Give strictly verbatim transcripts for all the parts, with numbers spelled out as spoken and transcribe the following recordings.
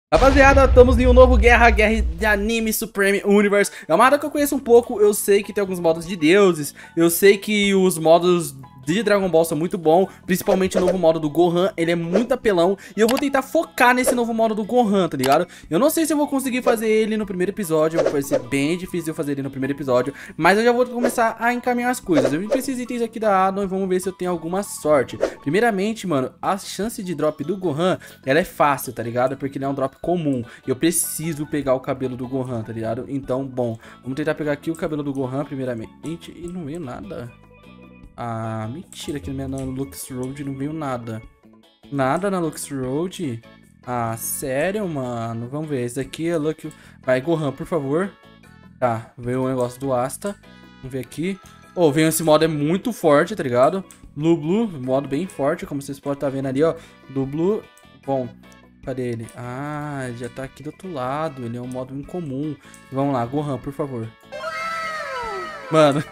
Rapaziada, estamos em um novo Guerra, Guerra de Anime Supreme Universe. É uma área que eu conheço um pouco, eu sei que tem alguns modos de deuses, eu sei que os modos de Dragon Ball são muito bons, principalmente o novo modo do Gohan, ele é muito apelão, e eu vou tentar focar nesse novo modo do Gohan, tá ligado? Eu não sei se eu vou conseguir fazer ele no primeiro episódio, vai ser bem difícil eu fazer ele no primeiro episódio, mas eu já vou começar a encaminhar as coisas. Eu vim com esses itens aqui da Adon e vamos ver se eu tenho alguma sorte. Primeiramente, mano, a chance de drop do Gohan, ela é fácil, tá ligado? Porque ele é um drop comum, e eu preciso pegar o cabelo do Gohan, tá ligado? Então, bom, vamos tentar pegar aqui o cabelo do Gohan primeiramente, e não veio nada. Ah, mentira, aqui na Lux Road não veio nada. Nada na Lux Road? Ah, sério, mano? Vamos ver, esse daqui é Lucky... Vai, Gohan, por favor. Tá, veio o negócio do Asta. Vamos ver aqui. Oh, veio esse modo, é muito forte, tá ligado? Blue Blue, modo bem forte, como vocês podem estar vendo ali, ó. Do Blue, bom, cadê ele? Ah, ele já tá aqui do outro lado, ele é um modo incomum. Vamos lá, Gohan, por favor. Mano...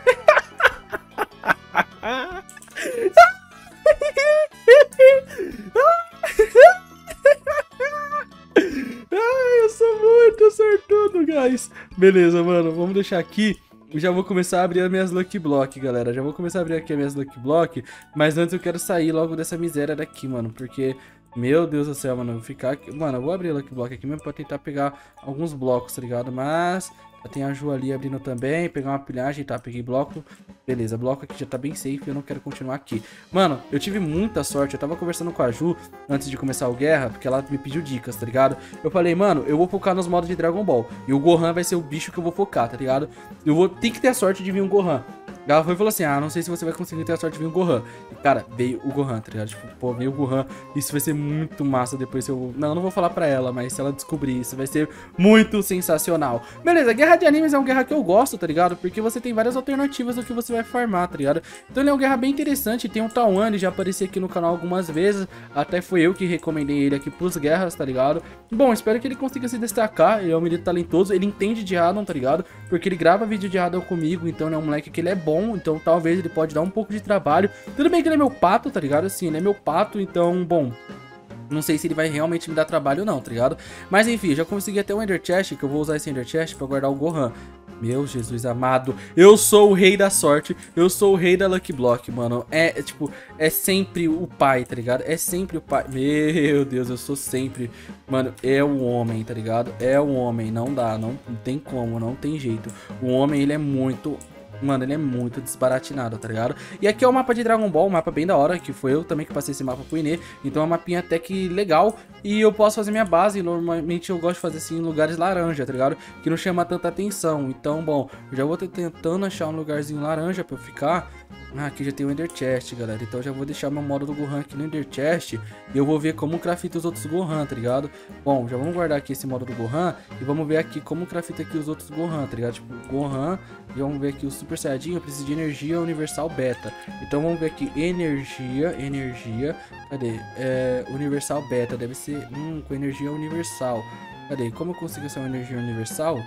Ai, eu sou muito sortudo, guys. Beleza, mano, vamos deixar aqui. Já vou começar a abrir as minhas Lucky Block, galera. Já vou começar a abrir aqui as minhas Lucky Block. Mas antes eu quero sair logo dessa miséria daqui, mano. Porque, meu Deus do céu, mano, eu vou ficar aqui. Mano, eu vou abrir a Lucky Block aqui mesmo pra tentar pegar alguns blocos, tá ligado? Mas... tem a Ju ali abrindo também, pegar uma pilhagem, tá, peguei bloco, beleza, bloco aqui já tá bem safe, eu não quero continuar aqui. Mano, eu tive muita sorte, eu tava conversando com a Ju antes de começar o Guerra, porque ela me pediu dicas, tá ligado? Eu falei, mano, eu vou focar nos modos de Dragon Ball, e o Gohan vai ser o bicho que eu vou focar, tá ligado? Eu vou ter que ter a sorte de vir um Gohan. Ela foi e falou assim, ah, não sei se você vai conseguir ter a sorte de vir o Gohan. E, cara, veio o Gohan, tá ligado? Tipo, pô, veio o Gohan. Isso vai ser muito massa depois se eu... Não, eu não vou falar pra ela, mas se ela descobrir isso, vai ser muito sensacional. Beleza, Guerra de Animes é um guerra que eu gosto, tá ligado? Porque você tem várias alternativas do que você vai farmar, tá ligado? Então ele é um guerra bem interessante. Tem um Tawan, ele já apareceu aqui no canal algumas vezes. Até foi eu que recomendei ele aqui pros guerras, tá ligado? Bom, espero que ele consiga se destacar. Ele é um menino talentoso, ele entende de Adon, tá ligado? Porque ele grava vídeo de Adon comigo, então ele é um moleque que ele é bom. Então talvez ele pode dar um pouco de trabalho. Tudo bem que ele é meu pato, tá ligado? Assim, ele é meu pato, então, bom... não sei se ele vai realmente me dar trabalho ou não, tá ligado? Mas enfim, já consegui até o Ender Chest, que eu vou usar esse Ender Chest pra guardar o Gohan. Meu Jesus amado, eu sou o rei da sorte, eu sou o rei da Lucky Block, mano. É, é tipo, é sempre o pai, tá ligado? É sempre o pai. Meu Deus, eu sou sempre... Mano, é o homem, tá ligado? É o homem, não dá, não, não tem como, não tem jeito. O homem, ele é muito... Mano, ele é muito desbaratinado, tá ligado? E aqui é o mapa de Dragon Ball, um mapa bem da hora, que foi eu também que passei esse mapa pro Inê. Então é um mapinha até que legal. E eu posso fazer minha base, normalmente eu gosto de fazer assim em lugares laranja, tá ligado? Que não chama tanta atenção. Então, bom, eu já vou tentando achar um lugarzinho laranja pra eu ficar. Ah, aqui já tem o Ender Chest, galera. Então já vou deixar meu modo do Gohan aqui no Ender Chest. E eu vou ver como crafta os outros Gohan, tá ligado? Bom, já vamos guardar aqui esse modo do Gohan. E vamos ver aqui como crafta aqui os outros Gohan, tá ligado? Tipo, Gohan. E vamos ver aqui o Super Saiyajin. Eu preciso de energia universal beta. Então vamos ver aqui energia, energia. Cadê? É, universal beta. Deve ser, hum, com energia universal. Cadê? Como eu consigo essa energia universal?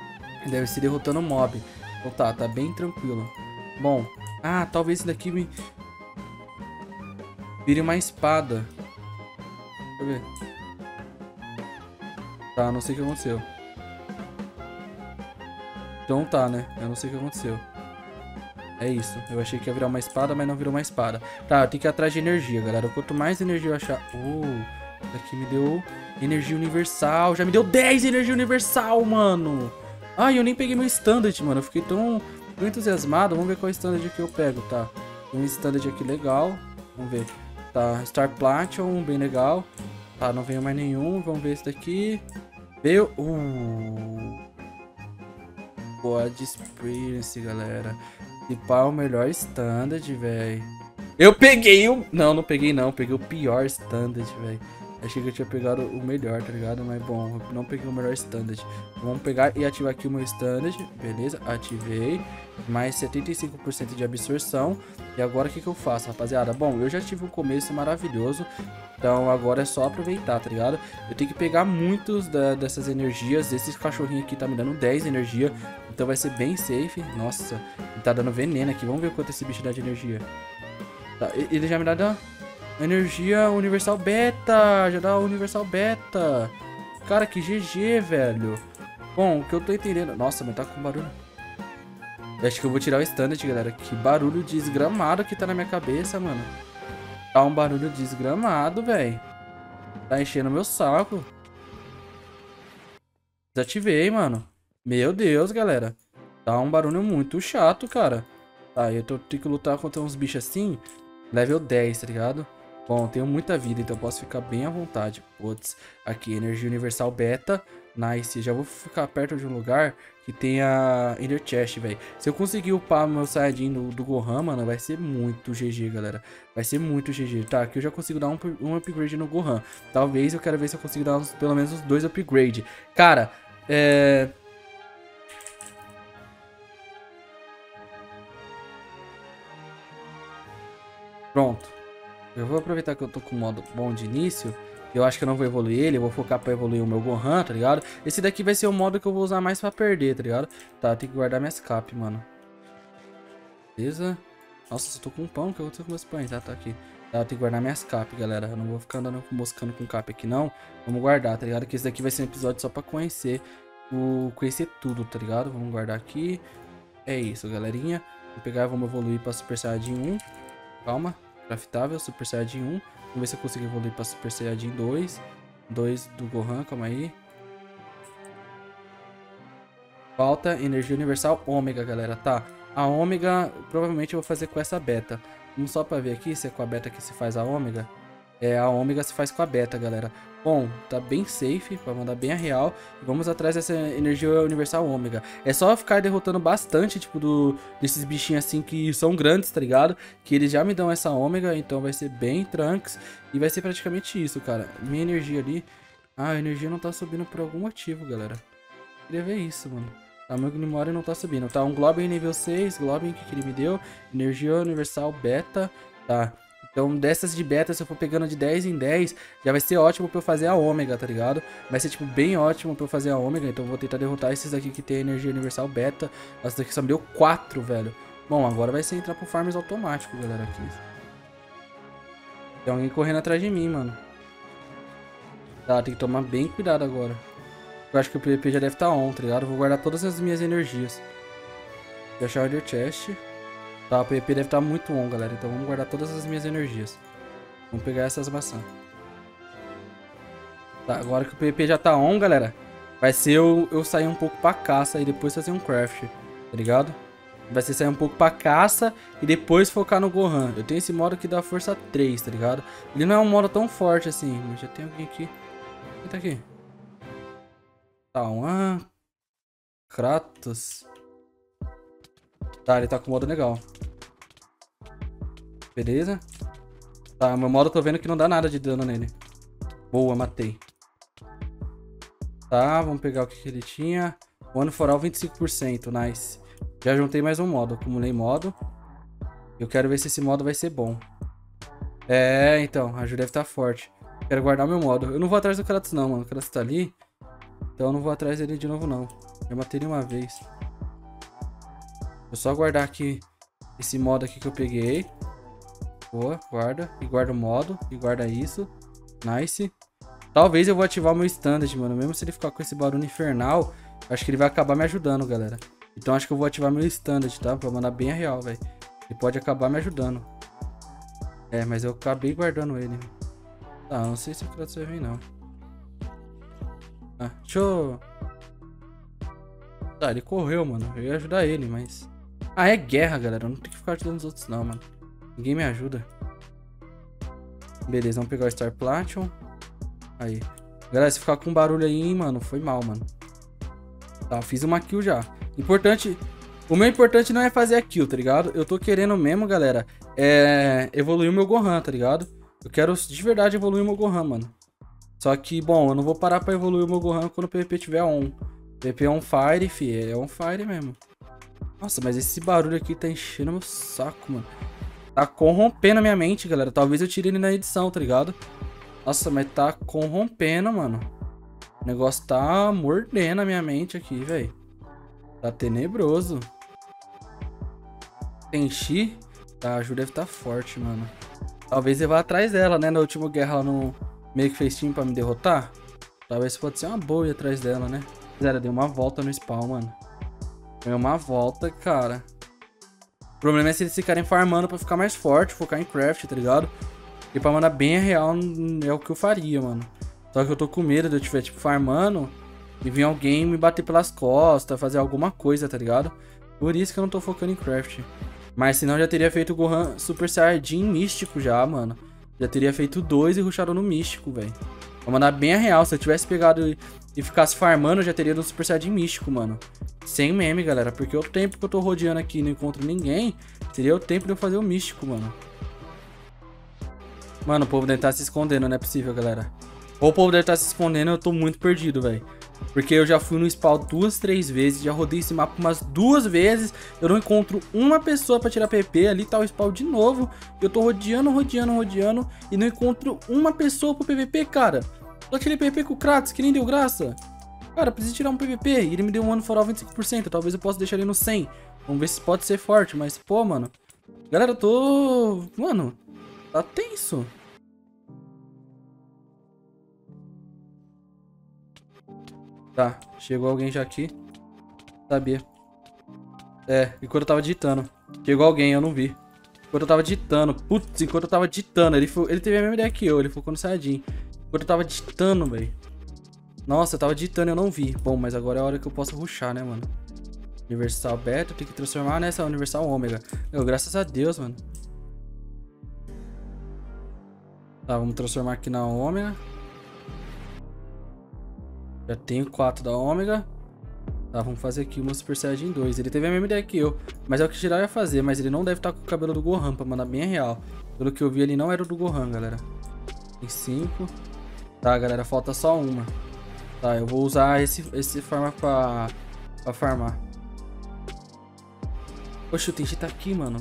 Deve ser derrotando o mob. Então tá, tá bem tranquilo. Bom, ah, talvez isso daqui me vire uma espada. Deixa eu ver. Tá, não sei o que aconteceu. Então tá, né? Eu não sei o que aconteceu. É isso. Eu achei que ia virar uma espada, mas não virou uma espada. Tá, eu tenho que ir atrás de energia, galera. Quanto mais energia eu achar... Oh, isso daqui me deu energia universal. Já me deu dez energia universal, mano. Ai, eu nem peguei meu standard, mano. Eu fiquei tão... tô entusiasmado, vamos ver qual standard que eu pego, tá? Tem um standard aqui legal, vamos ver. Tá, Star Platinum, bem legal. Tá, não veio mais nenhum, vamos ver esse daqui. Veio... Uh... God Experience, galera. E pá, o melhor standard, velho. Eu peguei o... Não, não peguei não, peguei o pior standard, velho. Achei que eu tinha pegado o melhor, tá ligado? Mas bom, eu não peguei o melhor standard. Vamos pegar e ativar aqui o meu standard. Beleza, ativei. Mais setenta e cinco por cento de absorção. E agora o que que eu faço, rapaziada? Bom, eu já tive um começo maravilhoso. Então agora é só aproveitar, tá ligado? Eu tenho que pegar muitos da, dessas energias. Esse cachorrinho aqui tá me dando dez energia. Então vai ser bem safe. Nossa, ele tá dando veneno aqui. Vamos ver quanto esse bicho dá de energia. Tá, ele já me dá... Energia Universal Beta. Já dá Universal Beta. Cara, que G G, velho. Bom, o que eu tô entendendo... Nossa, mas tá com barulho. Eu acho que eu vou tirar o standard, galera. Que barulho desgramado que tá na minha cabeça, mano. Tá um barulho desgramado, velho. Tá enchendo meu saco. Desativei, mano. Meu Deus, galera. Tá um barulho muito chato, cara. Tá, eu tô, tenho que lutar contra uns bichos assim. Level dez, tá ligado? Bom, eu tenho muita vida, então eu posso ficar bem à vontade. Putz, aqui, energia universal beta. Nice, já vou ficar perto de um lugar que tenha Ender Chest, velho. Se eu conseguir upar meu Saiyajin do, do Gohan, mano, vai ser muito G G, galera. Vai ser muito G G. Tá, aqui eu já consigo dar um, um upgrade no Gohan. Talvez eu quero ver se eu consigo dar uns, pelo menos uns dois upgrades. Cara, é... Pronto. Eu vou aproveitar que eu tô com o modo bom de início. Eu acho que eu não vou evoluir ele, eu vou focar pra evoluir o meu Gohan, tá ligado? Esse daqui vai ser o modo que eu vou usar mais pra perder, tá ligado? Tá, tem que guardar minhas cap, mano. Beleza? Nossa, só tô com um pão, que eu tô com meus pães. Ah, tá aqui. Tá, eu tenho que guardar minhas cap, galera. Eu não vou ficar andando moscando com cap aqui, não. Vamos guardar, tá ligado? Que esse daqui vai ser um episódio só pra conhecer o... Conhecer tudo, tá ligado? Vamos guardar aqui. É isso, galerinha. Vou pegar e vamos evoluir pra Super Saiyajin um. Calma. Craftável, Super Saiyajin um. Vamos ver se eu consigo evoluir pra Super Saiyajin dois. dois do Gohan, calma aí. Falta energia universal ômega, galera, tá? A ômega, provavelmente eu vou fazer com essa beta. Vamos só pra ver aqui se é com a beta que se faz a ômega. É, a ômega se faz com a beta, galera. Bom, tá bem safe, pra mandar bem a real. Vamos atrás dessa energia universal ômega. É só ficar derrotando bastante, tipo, do, desses bichinhos assim que são grandes, tá ligado? Que eles já me dão essa ômega, então vai ser bem Trunks. E vai ser praticamente isso, cara. Minha energia ali... Ah, a energia não tá subindo por algum motivo, galera. Queria ver isso, mano. A meu Glimore não tá subindo. Tá, um Globin nível seis, Globin que, que ele me deu. Energia universal beta, tá... Então, dessas de beta, se eu for pegando de dez em dez, já vai ser ótimo pra eu fazer a ômega, tá ligado? Vai ser, tipo, bem ótimo pra eu fazer a ômega. Então, eu vou tentar derrotar esses aqui que tem energia universal beta. Essa daqui só me deu quatro, velho. Bom, agora vai ser entrar pro farms automático, galera, aqui. Tem alguém correndo atrás de mim, mano. Tá, tem que tomar bem cuidado agora. Eu acho que o P V P já deve estar on, tá ligado? Eu vou guardar todas as minhas energias. Vou achar o Ender Chest. Tá, o P V P deve estar muito on, galera. Então vamos guardar todas as minhas energias. Vamos pegar essas maçãs. Tá, agora que o P V P já tá on, galera, vai ser eu, eu sair um pouco pra caça e depois fazer um craft, tá ligado? Vai ser sair um pouco pra caça e depois focar no Gohan. Eu tenho esse modo que dá força três, tá ligado? Ele não é um modo tão forte assim, mas já tem alguém aqui. Quem tá aqui? Tá, um... Ah, Kratos. Tá, ele tá com modo legal. Beleza. Tá, meu modo eu tô vendo que não dá nada de dano nele. Boa, matei. Tá, vamos pegar o que, que ele tinha. One for all, vinte e cinco por cento, nice. Já juntei mais um modo, acumulei modo. Eu quero ver se esse modo vai ser bom. É, então, a ajuda deve estar forte. Quero guardar meu modo. Eu não vou atrás do Kratos não, mano. O Kratos tá ali. Então eu não vou atrás dele de novo não. Já matei ele uma vez. Vou só guardar aqui esse modo aqui que eu peguei. Boa, guarda. E guarda o modo. E guarda isso. Nice. Talvez eu vou ativar o meu standard, mano. Mesmo se ele ficar com esse barulho infernal, acho que ele vai acabar me ajudando, galera. Então acho que eu vou ativar meu standard, tá? Pra mandar bem a real, velho. Ele pode acabar me ajudando. É, mas eu acabei guardando ele. Tá, não sei se o Kratos vai vir, não. Ah, deixa eu... Tá, ele correu, mano. Eu ia ajudar ele, mas... Ah, é guerra, galera. Eu não tenho que ficar ajudando os outros, não, mano. Ninguém me ajuda. Beleza, vamos pegar o Star Platinum. Aí. Galera, se ficar com barulho aí, mano, foi mal, mano. Tá, eu fiz uma kill já. Importante... O meu importante não é fazer a kill, tá ligado? Eu tô querendo mesmo, galera, é... evoluir o meu Gohan, tá ligado? Eu quero de verdade evoluir o meu Gohan, mano. Só que, bom, eu não vou parar pra evoluir o meu Gohan quando o P V P tiver on. P V P on fire, fi. É on fire mesmo. Nossa, mas esse barulho aqui tá enchendo meu saco, mano. Tá corrompendo a minha mente, galera. Talvez eu tire ele na edição, tá ligado? Nossa, mas tá corrompendo, mano. O negócio tá mordendo a minha mente aqui, velho. Tá tenebroso. Tenchi. Tá, a Ju deve tá forte, mano. Talvez eu vá atrás dela, né? Na última guerra ela não meio que fez time pra me derrotar. Talvez pode ser uma boa ir atrás dela, né? Zero, dei uma volta no spawn, mano. Deu uma volta, cara. O problema é se eles ficarem farmando pra ficar mais forte, focar em craft, tá ligado? E pra mandar bem a real é o que eu faria, mano. Só que eu tô com medo de eu estiver, tipo, farmando e vir alguém me bater pelas costas, fazer alguma coisa, tá ligado? Por isso que eu não tô focando em craft. Mas senão eu já teria feito o Gohan Super Saiyajin místico já, mano. Já teria feito dois e rushado no místico, velho. Pra mandar bem a real. Se eu tivesse pegado e, e ficasse farmando, eu já teria no Super Saiyajin místico, mano. Sem meme, galera. Porque o tempo que eu tô rodeando aqui e não encontro ninguém, seria o tempo de eu fazer o místico, mano. Mano, o povo deve estar se escondendo, não é possível, galera. Ou o povo deve estar se escondendo, eu tô muito perdido, velho. Porque eu já fui no spawn duas, três vezes, já rodei esse mapa umas duas vezes, eu não encontro uma pessoa pra tirar P P, ali tá o spawn de novo, eu tô rodeando, rodeando, rodeando, e não encontro uma pessoa pro P V P, cara. Só tirei P V P com o Kratos, que nem deu graça. Cara, preciso tirar um P V P, e ele me deu um ano for all vinte e cinco por cento, talvez eu possa deixar ele no cem. Vamos ver se pode ser forte, mas, pô, mano. Galera, eu tô... Mano, tá tenso. Tá, chegou alguém já aqui. Sabia. É, enquanto eu tava digitando. Chegou alguém, eu não vi. Enquanto eu tava digitando. Putz, enquanto eu tava digitando. Ele, foi, ele teve a mesma ideia que eu, ele focou no Saiyajin. Enquanto eu tava digitando, velho. Nossa, eu tava digitando e eu não vi. Bom, mas agora é a hora que eu posso rushar, né, mano? Universal Beta, tem que transformar nessa Universal Ômega. Meu, graças a Deus, mano. Tá, vamos transformar aqui na Ômega. Já tenho quatro da Ômega. Tá, vamos fazer aqui uma Super Saiyajin dois. Ele teve a mesma ideia que eu, mas é o que o Jiraiya ia fazer. Mas ele não deve estar com o cabelo do Gohan, pra mandar bem real. Pelo que eu vi, ele não era o do Gohan, galera. Tem cinco. Tá, galera, falta só uma. Tá, eu vou usar esse, esse farma pra, pra farmar. Poxa, o Tenchi tá aqui, mano.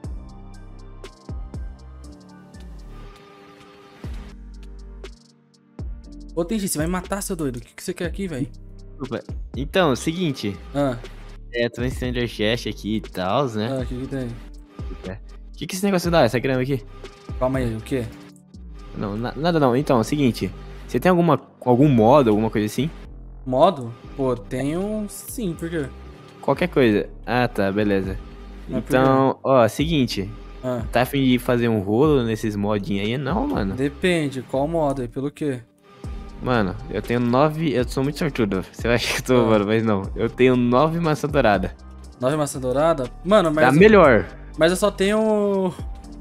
Ô, Tenchi, você vai me matar, seu doido. O que, que você quer aqui, velho? Então, é o seguinte. Ah. É, tô em Stranger Chest aqui e tal, né? Ah, o que que tem? O que que esse negócio dá, essa grama aqui? Calma aí, o quê? Não, na, nada não. Então, é o seguinte. Você tem alguma, algum modo, alguma coisa assim? Modo? Pô, tenho sim, por quê? Qualquer coisa. Ah, tá, beleza. Mas Então, ó, seguinte. Ah. Tá a fim de fazer um rolo nesses modinhos aí? Não, mano. Depende, qual modo e pelo quê? Mano, eu tenho nove... Eu sou muito sortudo. Você vai achar que eu tô, Ah. mano, mas não. Eu tenho nove maçã dourada. Nove maçã dourada? Mano, mas... Tá eu, melhor. Mas eu só tenho...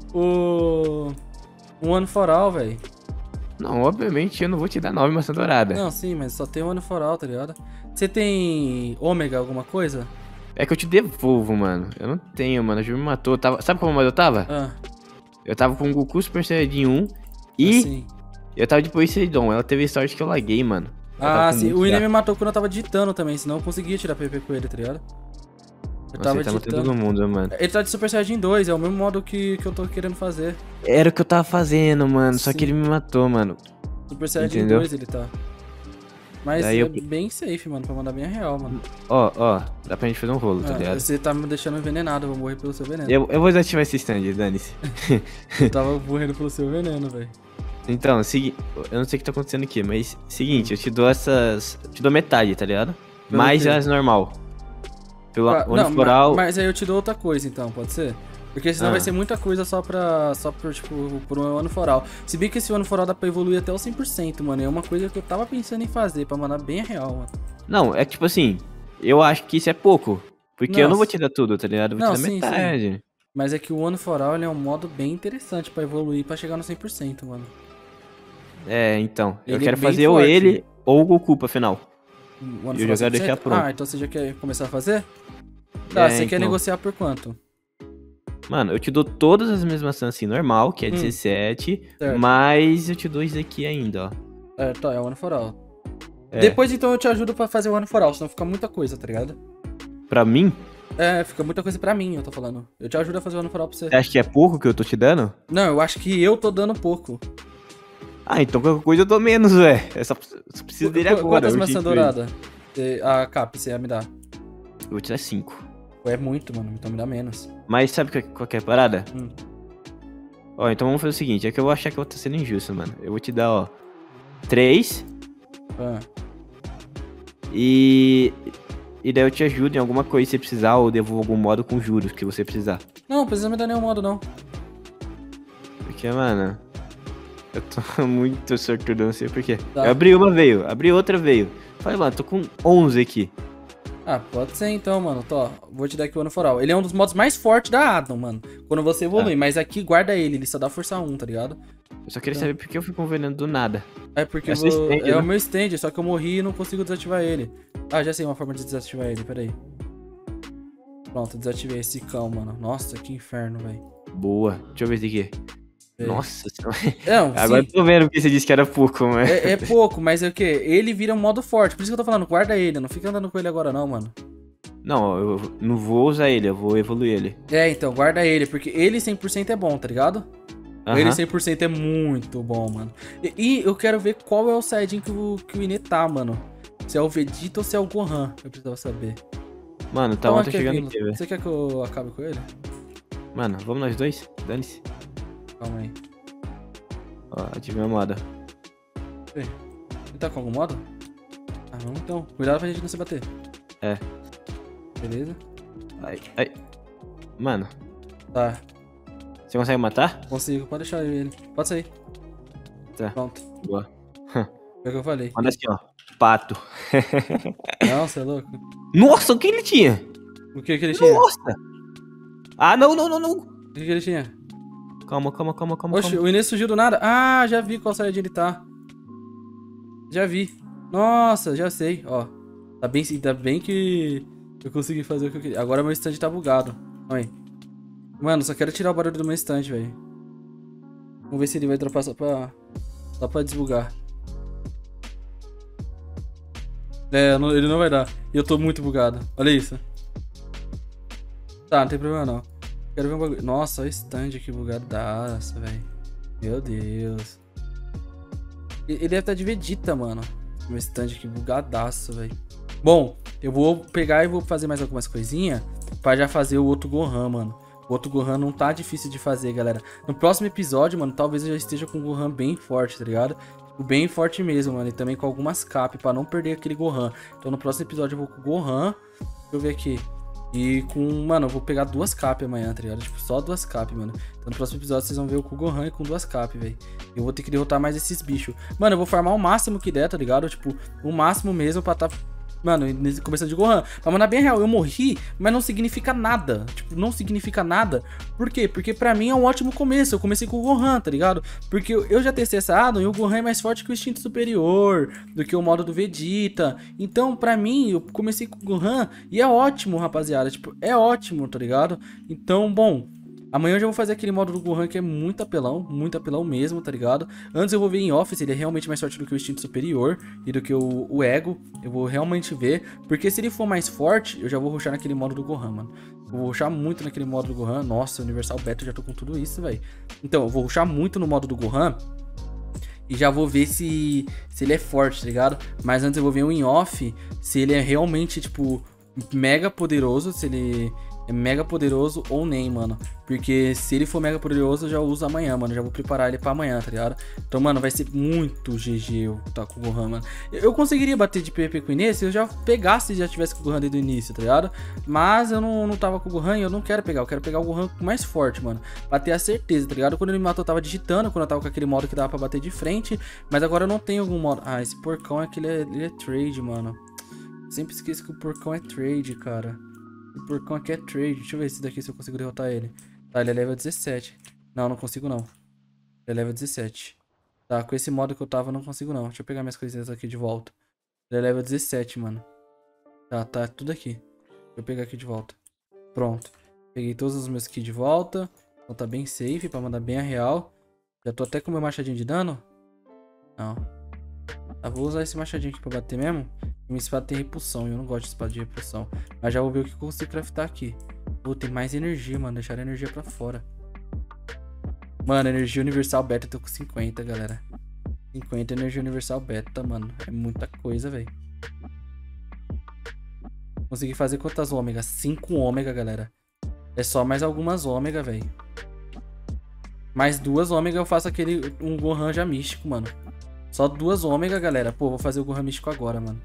O... Um One for All, velho. Não, obviamente eu não vou te dar nove maçã dourada. Não, sim, mas só tem One for All, tá ligado? Você tem ômega alguma coisa? É que eu te devolvo, mano. Eu não tenho, mano. A Ju me matou. Eu tava... Sabe como eu tava? Ah. Eu tava com o Goku Super Saiyajin um e... Assim. Eu tava de Poseidon. Ela teve sorte que eu laguei, mano. Ah, sim. O Ine me matou quando eu tava digitando também, senão eu conseguia tirar P P com ele, tá ligado? Eu Nossa, tava ele tá matando digitando. todo mundo, mano. Ele tá de Super Saiyajin dois, é o mesmo modo que, que eu tô querendo fazer. Era o que eu tava fazendo, mano. Só Sim. que ele me matou, mano. Super Saiyajin Entendeu? dois ele tá. Mas Daí é eu- bem safe, mano, pra mandar bem a real, mano. Ó, ó. Dá pra gente fazer um rolo, tá Ah, ligado? você tá me deixando envenenado, eu vou morrer pelo seu veneno. Eu, eu vou desativar esse stand, dane-se. Eu tava morrendo pelo seu veneno, velho. Então, segui... eu não sei o que tá acontecendo aqui, mas seguinte, eu te dou essas. Eu te dou metade, tá ligado? Pelo Mais quê? as normal. Pelo Ah, One não, for ma- All. mas aí eu te dou outra coisa então, pode ser? Porque senão Ah. vai ser muita coisa só pra. Só por, tipo, por um ano foral. Se bem que esse ano foral dá pra evoluir até o cem por cento, mano. É uma coisa que eu tava pensando em fazer, pra mandar bem a real, mano. Não, é que tipo assim, eu acho que isso é pouco. Porque eu não Nossa. vou te dar tudo, tá ligado? Eu vou Não, te dar sim, sim. metade. Mas é que o ano foral ele é um modo bem interessante pra evoluir, pra chegar no cem por cento, mano. É, então. Eu Ele é quero bem fazer ou forte. ele ou o Goku pra final. O ano E eu foral já quero deixar cem por cento? pronto. Ah, então você já quer começar a fazer? Tá, É, você quer então. negociar por quanto? Mano, eu te dou todas as mesmas maçãs assim, normal, que é Hum. dezessete. Certo. Mas eu te dou isso aqui ainda, ó. É, tá, é o ano foral. É. Depois então eu te ajudo pra fazer o ano foral, senão fica muita coisa, tá ligado? Pra mim, É, fica muita coisa pra mim, eu tô falando. Eu te ajudo a fazer o ano foral pra você. você acha que é pouco que eu tô te dando? Não, eu acho que eu tô dando pouco. Ah, então qualquer coisa eu dou menos, velho. Eu só, só preciso dele Qu- agora. Quantas urgente maçãs pra ele. douradas? Você- A Cap, você ia me dar? Eu vou te dar cinco. Pô, é muito, mano, então me dá menos. Mas sabe qual qual que é a parada? Hum. Ó, então vamos fazer o seguinte, é que eu vou achar que eu tô sendo injusto, mano. Eu vou te dar, ó, três Ah. E... E daí eu te ajudo em alguma coisa que você precisar, ou devolvo algum modo com juros que você precisar. Não, não precisa me dar nenhum modo, não. Porque, mano... Eu tô muito sortudo, não sei porquê. Tá. Eu abri uma, veio. Abri outra, veio. Falei, mano, tô com onze aqui. Ah, pode ser então, mano. Tô, vou te dar aqui o Ano Foral. Ele é um dos modos mais fortes da Adam, mano. Quando você evolui. Ah. Mas aqui, guarda ele. Ele só dá força um, tá ligado? Eu só queria saber por que eu fui com o veneno do nada. É porque É eu seu vou... stand, é né? o meu stand, só que eu morri e não consigo desativar ele. Ah, já sei uma forma de desativar ele, peraí. Pronto, desativei esse cão, mano. Nossa, que inferno, velho. Boa. Deixa eu ver esse aqui. É. Nossa senhora. Não, Agora sim, eu tô vendo porque você disse que era pouco, mas... é, é pouco, mas é o quê? Ele vira um modo forte. Por isso que eu tô falando, guarda ele. Não fica andando com ele agora não, mano. Não, eu não vou usar ele, eu vou evoluir ele. É, então, guarda ele, porque ele cem por cento é bom, tá ligado? Aham. Ele cem por cento é muito bom, mano. E, e eu quero ver qual é o Saiyajin que o, que o Ine tá, mano. Se é o Vegeta ou se é o Gohan. Eu precisava saber. Mano, tá, Então, ontem aqui, chegando aquilo. aqui, velho. Você quer que eu acabe com ele? Mano, vamos nós dois? Dane-se. Calma aí. Ó, ative meu modo. Ele tá com algum modo? Ah, vamos então. Cuidado pra gente não se bater. É. Beleza? Ai, ai. Mano, Tá. você consegue matar? Consigo. Pode deixar ele. Pode sair. Tá. Pronto. Boa. É o que eu falei. Manda assim, ó. Pato. Não, você é louco. Nossa, o que ele tinha? O que que ele tinha? Nossa! Ah, não, não, não, não. O que que ele tinha? Calma, calma, calma, calma. Oxe, calma. o Inês surgiu do nada. Ah, já vi qual Saiyajin ele tá. Já vi. Nossa, já sei. Ó. Tá bem, tá bem que eu consegui fazer o que eu queria. Agora meu stand tá bugado. Olha aí. Mano, só quero tirar o barulho do meu stand, velho. Vamos ver se ele vai dropar só pra... Só pra desbugar. É, não- ele não vai dar. E eu tô muito bugado. Olha isso. Tá, não tem problema não. Quero ver um bagulho. Nossa, olha o stand aqui bugadaço, velho. Meu Deus. E- Ele deve estar de Vegeta, mano. Meu stand aqui bugadaço, velho. Bom, eu vou pegar e vou fazer mais algumas coisinhas pra já fazer o outro Gohan, mano. O outro Gohan não tá difícil de fazer, galera. No próximo episódio, mano, talvez eu já esteja com o Gohan bem forte, tá ligado? Tipo, bem forte mesmo, mano. E também com algumas cap pra não perder aquele Gohan. Então no próximo episódio eu vou com o Gohan. Deixa eu ver aqui. E com, mano, eu vou pegar duas cap amanhã, tá ligado? Tipo, só duas cap, mano. Então no próximo episódio vocês vão ver eu com o Gohan e com duas cap, velho. Eu vou ter que derrotar mais esses bichos. Mano, eu vou farmar o máximo que der, tá ligado? Tipo, o máximo mesmo pra tá... Mano, começando de Gohan. Mas, mano, na bem real, eu morri, mas não significa nada. Tipo, não significa nada. Por quê? Porque pra mim é um ótimo começo. Eu comecei com o Gohan, tá ligado? Porque eu eu já testei essa Adam e o Gohan é mais forte que o instinto superior, do que o modo do Vegeta. Então, pra mim, eu comecei com o Gohan e é ótimo, rapaziada. Tipo, é ótimo, tá ligado? Então, bom... Amanhã eu já vou fazer aquele modo do Gohan que é muito apelão, muito apelão mesmo, tá ligado? Antes eu vou ver em off se ele é realmente mais forte do que o instinto superior e do que o, o ego. Eu vou realmente ver, porque se ele for mais forte, eu já vou rushar naquele modo do Gohan, mano. Eu vou rushar muito naquele modo do Gohan. Nossa, Universal Beta, eu já tô com tudo isso, velho. Então, eu vou rushar muito no modo do Gohan e já vou ver se, se ele é forte, tá ligado? Mas antes eu vou ver um em off se ele é realmente, tipo, mega poderoso, se ele... é mega poderoso ou nem, mano. Porque se ele for mega poderoso, eu já uso amanhã, mano. Já vou preparar ele pra amanhã, tá ligado? Então, mano, vai ser muito G G eu tá com o Gohan, mano. Eu conseguiria bater de P V P com o Inês se eu já pegasse e já tivesse com o Gohan desde o início, tá ligado? Mas eu não, não tava com o Gohan e eu não quero pegar. Eu quero pegar o Gohan mais forte, mano. Pra ter a certeza, tá ligado? Quando ele me matou, eu tava digitando. Quando eu tava com aquele modo que dava pra bater de frente. Mas agora eu não tenho algum modo. Ah, esse porcão é que ele é, ele é trade, mano. Sempre esqueço que o porcão é trade, cara. O porcão aqui é trade. Deixa eu ver se daqui se eu consigo derrotar ele. Tá, ele é level dezessete. Não, não consigo não. Ele é level dezessete. Tá, com esse modo que eu tava, eu não consigo não. Deixa eu pegar minhas coisinhas aqui de volta. Ele é level dezessete, mano. Tá, tá tudo aqui. Deixa eu pegar aqui de volta. Pronto. Peguei todos os meus aqui de volta. Então tá bem safe pra mandar bem a real. Já tô até com meu machadinho de dano. Não. Tá, vou usar esse machadinho aqui pra bater mesmo. Minha espada tem repulsão, eu não gosto de espada de repulsão. Mas já vou ver o que eu consigo craftar aqui. Pô, tem mais energia, mano. Deixar a energia pra fora. Mano, energia universal beta eu tô com cinquenta, galera. cinquenta energia universal beta, mano. É muita coisa, velho. Consegui fazer quantas ômegas? cinco ômega, galera. É só mais algumas ômega, velho. Mais duas ômega eu faço aquele... um Gohan já místico, mano. Só duas ômega, galera. Pô, vou fazer o Gohan místico agora, mano.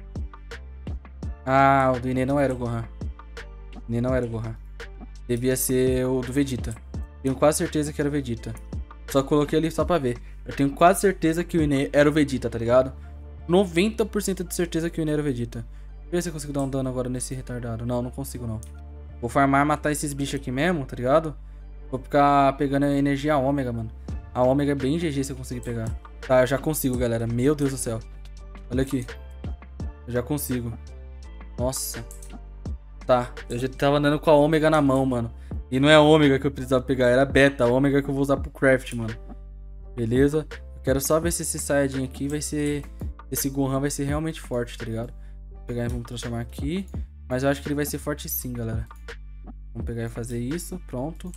Ah, o do Inê não era o Gohan. O Inê não era o Gohan. Devia ser o do Vegeta. Tenho quase certeza que era o Vegeta. Só coloquei ali só pra ver. Eu tenho quase certeza que o Inê era o Vegeta, tá ligado? noventa por cento de certeza que o Inê era o Vegeta. Deixa eu ver se eu consigo dar um dano agora nesse retardado. Não, não consigo não. Vou farmar, matar esses bichos aqui mesmo, tá ligado? Vou ficar pegando a energia ômega, mano. A ômega é bem G G se eu conseguir pegar. Tá, eu já consigo, galera. Meu Deus do céu. Olha aqui. Eu já consigo. Nossa. Tá, eu já tava andando com a ômega na mão, mano. E não é a ômega que eu precisava pegar, era a beta. A ômega que eu vou usar pro craft, mano. Beleza? Eu quero só ver se esse Saiyajin aqui vai ser... Esse Gohan vai ser realmente forte, tá ligado? Vou pegar e vamos transformar aqui. Mas eu acho que ele vai ser forte sim, galera. Vamos pegar e fazer isso, pronto.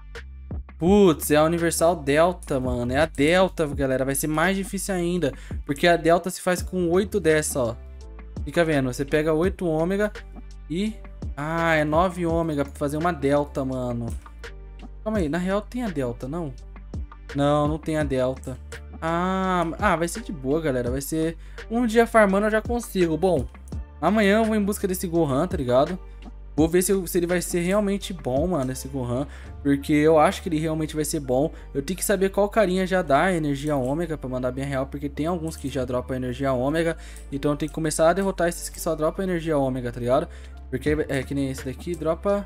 Putz, é a Universal Delta, mano. É a Delta, galera. Vai ser mais difícil ainda. Porque a Delta se faz com oito dessa, ó. Fica vendo. Você pega oito ômega e... Ah, é nove ômega pra fazer uma Delta, mano. Calma aí. Na real tem a Delta, não? Não, não tem a Delta. Ah, ah, vai ser de boa, galera. Vai ser... Um dia farmando eu já consigo. Bom, amanhã eu vou em busca desse Gohan, tá ligado? Vou ver se, eu, se ele vai ser realmente bom, mano, esse Gohan. Porque eu acho que ele realmente vai ser bom. Eu tenho que saber qual carinha já dá energia ômega pra mandar bem real. Porque tem alguns que já dropam energia ômega. Então eu tenho que começar a derrotar esses que só dropam energia ômega, tá ligado? Porque é que nem esse daqui, dropa...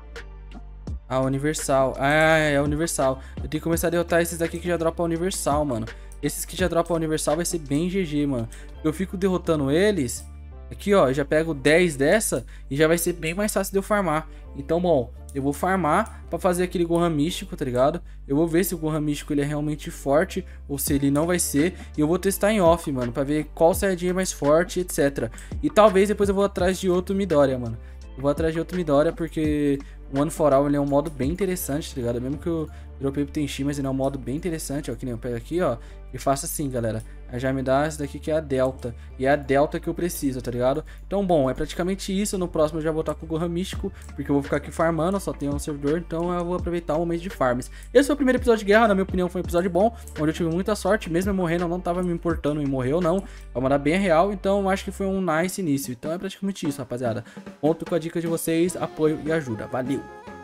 A Universal. Ah, é a Universal. Eu tenho que começar a derrotar esses daqui que já dropam a Universal, mano. Esses que já dropam a Universal vai ser bem G G, mano. Eu fico derrotando eles... Aqui, ó, eu já pego dez dessa e já vai ser bem mais fácil de eu farmar. Então, bom, eu vou farmar pra fazer aquele Gohan místico, tá ligado? Eu vou ver se o Gohan místico ele é realmente forte ou se ele não vai ser. E eu vou testar em off, mano, pra ver qual Saiyajin é mais forte, etcétera. E talvez depois eu vou atrás de outro Midoriya, mano. Eu vou atrás de outro Midoriya porque o One for All ele é um modo bem interessante, tá ligado? Mesmo que eu dropei pro Tenchi, mas ele é um modo bem interessante, ó. Que nem eu pego aqui, ó, e faço assim, galera. Aí já me dá essa daqui que é a Delta. E é a Delta que eu preciso, tá ligado? Então, bom, é praticamente isso. No próximo eu já vou estar com o Gohan místico, porque eu vou ficar aqui farmando, só tem um servidor. Então eu vou aproveitar o momento de farms. Esse foi o primeiro episódio de guerra, na minha opinião foi um episódio bom, onde eu tive muita sorte. Mesmo eu morrendo, eu não tava me importando em morrer ou não. Vai mandar bem real, então eu acho que foi um nice início. Então é praticamente isso, rapaziada. Conto com a dica de vocês, apoio e ajuda. Valeu!